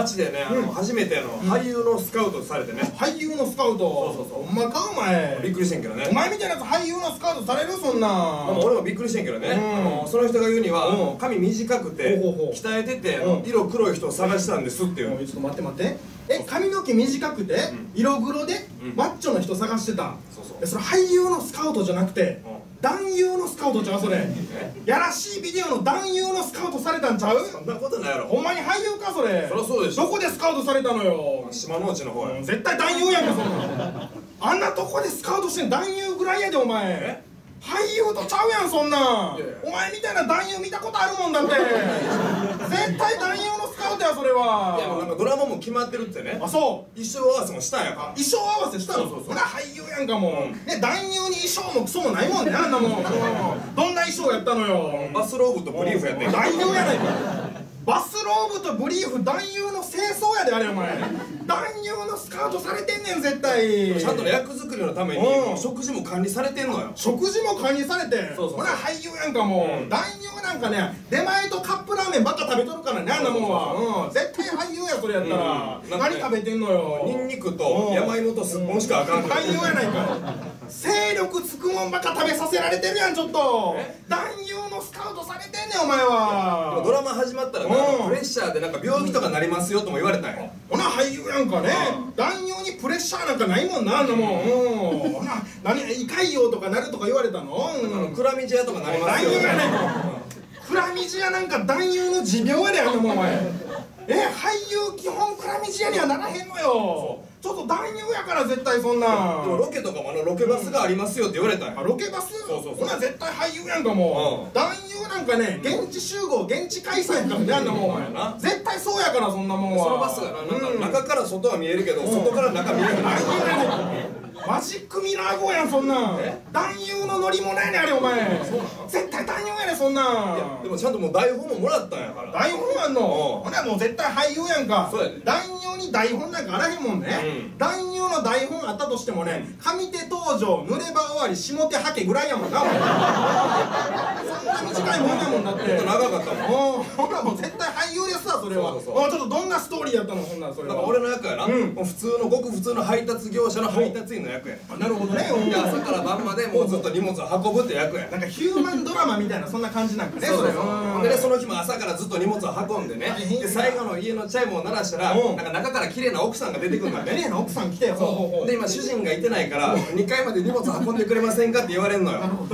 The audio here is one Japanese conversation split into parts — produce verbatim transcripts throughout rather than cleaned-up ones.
街でね、あの初めての俳優のスカウトされてね。 俳優のスカウト。そうそうそう。ほんまかお前。 びっくりしてんけどね。 お前みたいなやつ俳優のスカウトされるそんな。 俺もびっくりしてんけどね。その人が言うには髪短くて鍛えてて色黒い人を探したんですっていう。 ちょっと待って待って。え、髪の毛短くて色黒でマッチョの人探してた。そうそう。それ俳優のスカウトじゃなくて男優のスカウトちゃうそれ。やらしいビデオの男優のスカウトされたんちゃう？ そんなことないやろ。 ほんまに俳優かそれ。 そりゃそうでしょ。 どこでスカウトされたのよ。 島之内の方や。 絶対男優やんかそんな。あんなとこでスカウトしてん男優ぐらいやでお前。俳優とちゃうやんそんな。お前みたいな男優見たことあるもんだって。絶対男優のスカウトやそれは。 いやもうなんかドラマも決まってるってね。 あ、そう。 衣装合わせもしたんやから。 衣装合わせしたの。それは俳優やんかもう。ね、男優に衣装もクソもないもんねあんなもん。どんな衣装やったのよ。 バスローブとブリーフやってん。 男優やないか。バスローブとブリーフ男優の清掃やであれお前。男優のスカウトされてんねん絶対。 ちゃんと役作りのために食事も管理されてんのよ。 食事も管理されて。これは俳優やんかもう。男優なんかね出前とカップラーメンばっか食べとるからねあんなもんは。絶対俳優やそれやったら。何食べてんのよ。 ニンニクと山芋とすっぽんしかあかん。 俳優やないか。精力つくもんばっか食べさせられてるやんちょっと。男優のスカウトされてんねんお前は。 ドラマ始まったらプレッシャーでなんか病気とかなりますよとも言われたんよ。 ほな俳優やんかね。男優にプレッシャーなんかないもんなあんなもん。ほな何胃潰瘍とかなるとか言われたの。 クラミジアとかなりますよ。 男優やねんか。クラミジアなんか男優の持病やであんなもんお前。え、俳優基本クラミジアにはならへんのよ。ちょっと男優やから絶対そんな。 でもロケとかもあのロケバスがありますよって言われたんや。 ロケバス？ そうそうそう。 ほな絶対俳優やんかもう。男優なんかね現地集合現地開催やからねあんなもんな。絶対そうやからそんなもんは。 そのバスがななんか中から外は見えるけど外から中見える。 男優やねん。マジックミラー号やんそんなん。男優の乗り物やねんあれお前。絶対男優やねんそんなん。 でもちゃんともう台本ももらったんやから。 台本あんの？ほなもう絶対俳優やんか。 そうやで。 男優に台本なんかあらへんもんね。男優の台本あったとしてもね、上手登場濡れ場終わり下手はけぐらいやもんな。そんな短いもんやもんだって。 長かったもん。 ほらもう絶対俳優ですわそれは。ちょっとどんなストーリーやったのそんなんそれは。 俺の役やな。普通のごく普通の配達業者の配達員の役や。 なるほどね。 朝から晩までもうずっと荷物を運ぶって役や。 なんかヒューマンドラマみたいなそんな感じなんかね。 そうそう。でねその日も朝からずっと荷物を運んでね。で最後の家のチャイムを鳴らしたらなんか中から綺麗な奥さんが出てくるんだね。 綺麗な奥さん来てよ。 で今主人がいてないからにかいまで荷物運んでくれませんかって言われんのよ。なるほど。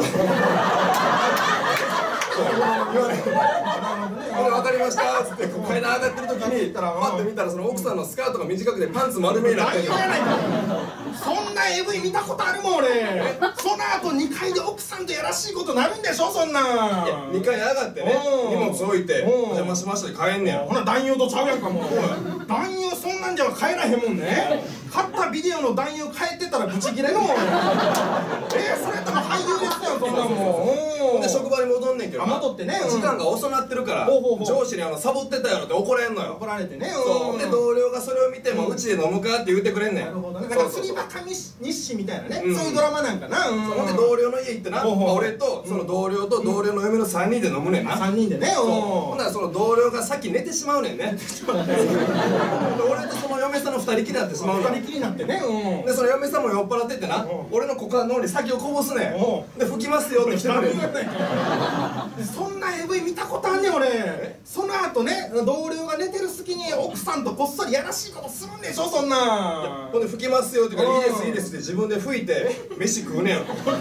言われる。分かりましたっつって階段上がってる時にパッて見たらその奥さんのスカートが短くてパンツ丸見えになってる。 そんな エーブイ 見たことあるもん俺。その後にかいで奥さんとやらしいことなるんでしょそんな。 にかい上がってね荷物置いてお邪魔しましたで帰んねや。 ほな男優とちゃうやんかもう。男優そんなんじゃ帰らへんもんね。買ったビデオの男優帰ってたらブチギレるもん。えそれとも俳優ですよそんなもん。 で職場に戻んねんけど戻ってね時間が遅なってるから上司にあのサボってたやろって怒れんのよ。 怒られてね。 で同僚がそれを見てもうちで飲むかって言ってくれんねん。 なるほどね。だから釣りバカ日誌みたいなねそういうドラマなんかな。 ほんで同僚の家行ってな俺とその同僚と同僚の嫁のさんにんで飲むねんな。 さんにんでね。 ほんならその同僚がさっき寝てしまうねんね。俺とその嫁さんのふたりきりになってしまうの。 ふたりきりになってね。 でその嫁さんも酔っ払っててな俺の股間の方に先をこぼすねん。で拭きますよって来てくれる。 そんな エーブイ 見たことあんねん俺。その後ね同僚が寝てる隙に奥さんとこっそりやらしいことするんでしょそんな。 ほんで拭きますよって言うからいいですいいですって自分で拭いて飯食うねん。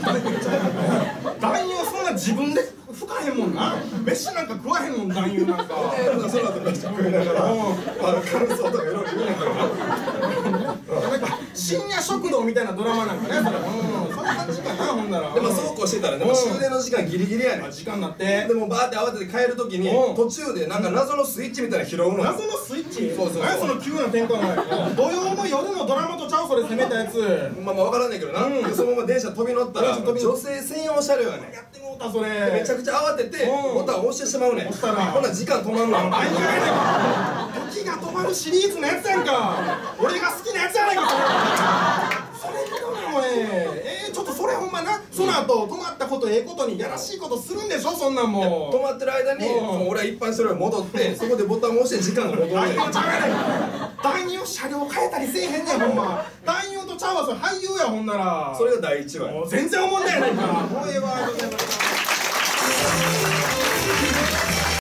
男優そんな自分で拭かへんもんな。飯なんか食わへんもん男優なんか。 その後飯食いながら感想とかいろいろ言うねんから。 なんか深夜食堂みたいなドラマなんかねそれ。そんな感じかなほんなら。 でもそうこうしてたらね終電の時間ギリギリやねん。 時間になってでもバーって慌てて帰る時に途中でなんか謎のスイッチみたいな拾うの。 謎のスイッチ？ そうそうそう。 何その急な展開の。土曜の夜のドラマとちゃうそれ攻めたやつ。 まあまあ分からんねんけどな。そのまま電車飛び乗ったら女性専用車両やねん。 やってもうたそれ。 めちゃくちゃ慌ててボタン押してしまうねん。ほな時間止まんの。 あいやいや時が止まるシリーズのやつやんか。俺が好きなやつやないかそれ。それ見たのお前。えーちょっとそれほんまなその後止まったことええことにやらしいことするんでしょそんなんもう。 止まってる間に俺は一般車両に戻ってそこでボタンを押して時間が戻る。 男優ちゃうやねん。男優車両変えたりせえへんねんほんま。男優とちゃうわそれ俳優やほんなら。 それがだいいちわ。 もう全然おもんないやないか。もうええわ。